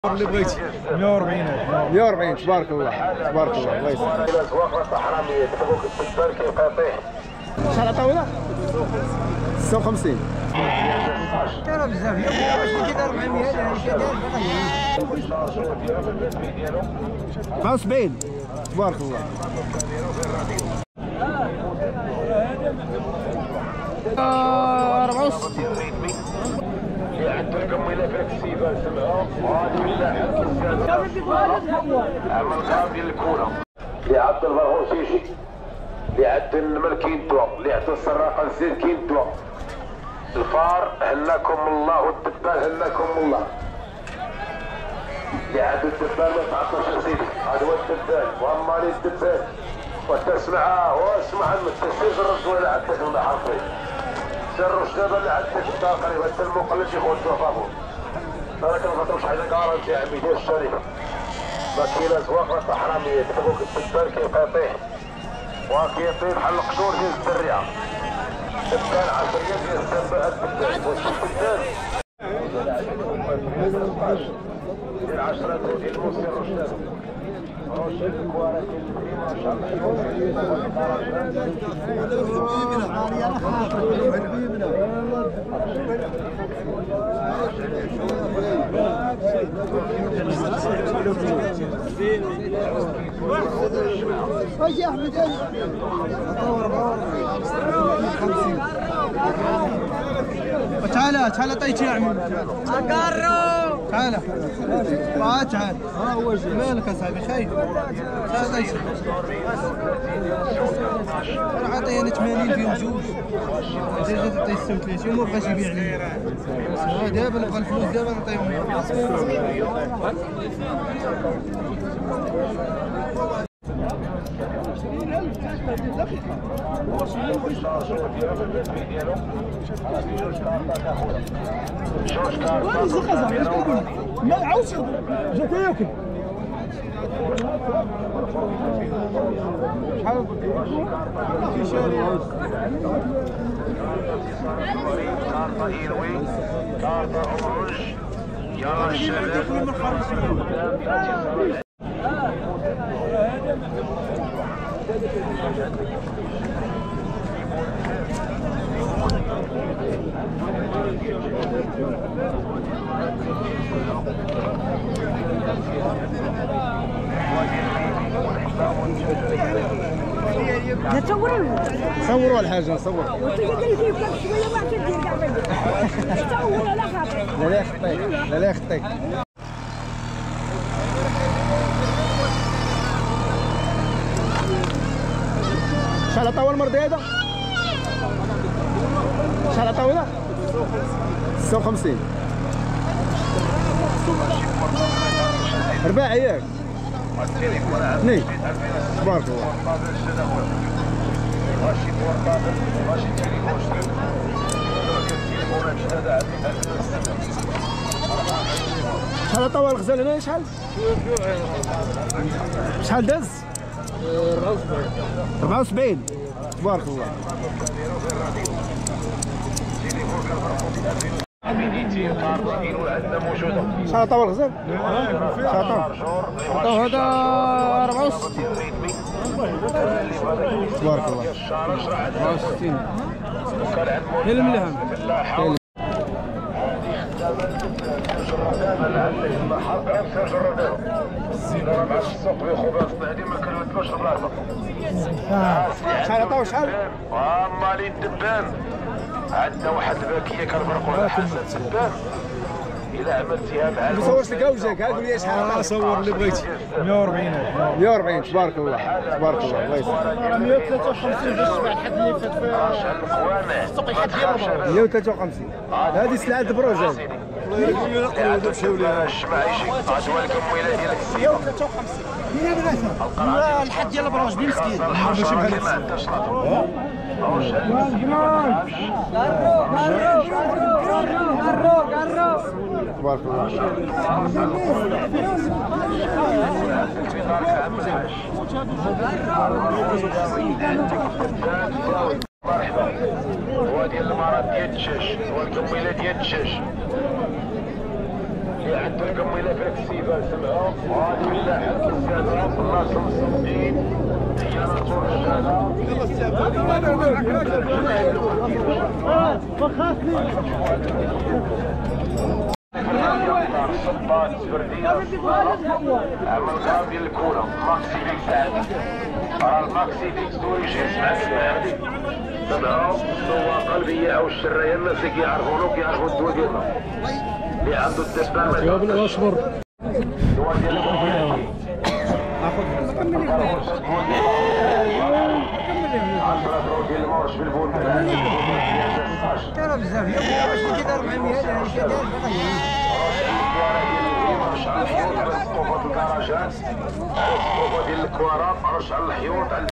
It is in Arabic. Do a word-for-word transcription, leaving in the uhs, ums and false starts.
اللي بغيتي مية وأربعين مية وأربعين. تبارك الله تبارك الله الله يسلمك. شحال عطاونا؟ ستة وخمسين. كانوا بزاف كذا أربعمية أربعة وسبعين. تبارك الله. أربعة وستين. عندكم ملفات السيفان سمعوا وهذه عمل غاب ديال الكوره لعبد البرغوشيشي لعبد النمر كينتوا لعبد السراقه الزين كينتوا الفار هناكم الله والدبان هناكم الله لعبد الدبان ما تعطوش سيدي هذا هو الدبان وامالي الدبان وتسمع واسمع التسجيل الرجل اللي عندك المحافظ سر الشباب اللي عندك الداخلي وانت المقلد يخوض توفاهم راك ما فاتوش حاجه كارنتي يا عمي ديال الشركه ما كاين ازواق راك حراميه تبوك الدبان كيبقى يطيح وكيطيح بحال القشور ديال الدريه دبان عشريه ديال الدبان الدبان واش الدبان ديال عشرة ديال موسى الرشاد رشاد الكوارث ما شاء تعال تعال طيتي يا عمي اقرب تعال اه تعال ها هو جاي مالك اصاحبي خايف تعال طيتي راه عطيني ثمانين فيهم جوج انت جات عطيه ستة وثلاثين وما بغاش يبيع لي دابا نبغى الفلوس دابا نعطيهم ما عاودش جاك ياكل شحال في شارع كارطة إيلوي كارطة أوروج يا الشباب صوروا صوروا الحاجه صور لا لا يخطيك لا لا يخطيك شحال عطاو المرضي هذا؟ شحال عطاونا؟ ستة وخمسين. رباع ياك؟ اثنين. تبارك الله. شحال عطاوها الغزال هنا شحال؟ شحال داز؟ أربعة وسبعين. تبارك الله. شحال عطاو الغزال؟ شحال عطاو؟ عطاو هذا أربعة وستين. تبارك الله. أربعة وستين. هي الملهم. شحال عطاو شحال؟ مالي الدبان عندنا واحد الباكيه كنفرقوا على حسب الدبان الا عملتيها مع ما صورش لك وجهك قول لي شحال عطاو. صور اللي بغيتي مية وأربعين مية وأربعين. تبارك الله تبارك الله الله يسلمك. مية وثلاثة وخمسين باش تبع الحد اللي فات في السوق الحد ديال مية وثلاثة وخمسين. هذه سلعه البروج هذه. مية وثلاثة وخمسين. الحد ديال البروج بن مسكين ماشي بحال ما عندهاش تبارك الله. مرحبا. هو ديال المرض ديال الدجاج، هو الكميله ديال الدجاج. يعد لكم ملف الاكتيفال سمعوا وهذه من لاحق السادة الناس المصدقين هي ناطور الشهادة صبات فردية عمل قراب ديال الكورة ماكسي فيكس عندي راه الماكسي فيكس دوريجين سمعت هادي سمعوا السواقة البياعة والشراية الناس اللي كيعرفونو كيعرفو الدوا ديالنا اللي عنده الدبان ما يا ابن اصبر الدوا ديال الكوفياتي عشرة درهم ديال المورش في البول ترى بزاف يا خويا واش كي أربعمية هذا اش كداير رش على الحيوط على الصوفات الكراجات الصوفة ديال الكوارا رش على الحيوط